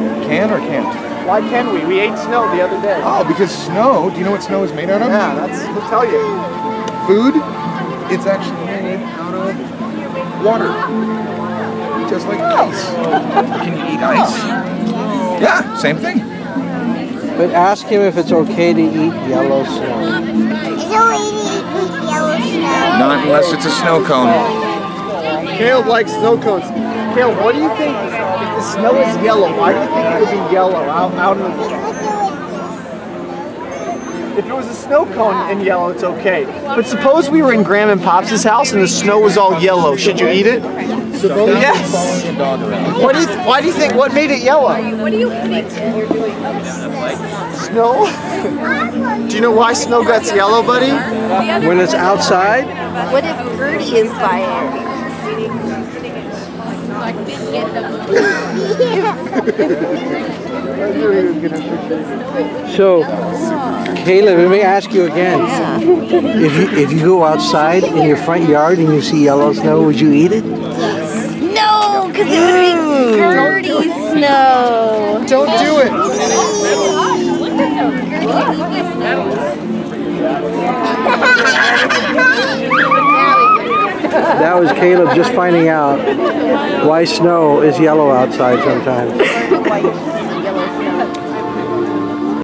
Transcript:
Can or can't? Why can we? We ate snow the other day. Oh, because snow, do you know what snow is made out of? Yeah, we'll tell you. Food, it's actually made out of water. Just like ice. Can you eat ice? Yeah, same thing. But ask him if it's okay to eat yellow snow. It's okay to eat yellow snow. Not unless it's a snow cone. Caleb likes snow cones. Caleb, what do you think? If the snow is yellow, why do you think it would be yellow out in the... If it was a snow cone and yellow, it's okay. But suppose we were in Grandma and Pops' house and the snow was all yellow. Should you eat it? Yes. Why do you think? What made it yellow? What are you eating? Snow? Do you know why snow gets yellow, buddy? When it's outside? What if Gertie is by it? So, Caleb, let me ask you again. If you go outside in your front yard and you see yellow snow, would you eat it? No, because it would be Gertie's snow. Don't do it. That was Caleb just finding out why snow is yellow outside sometimes.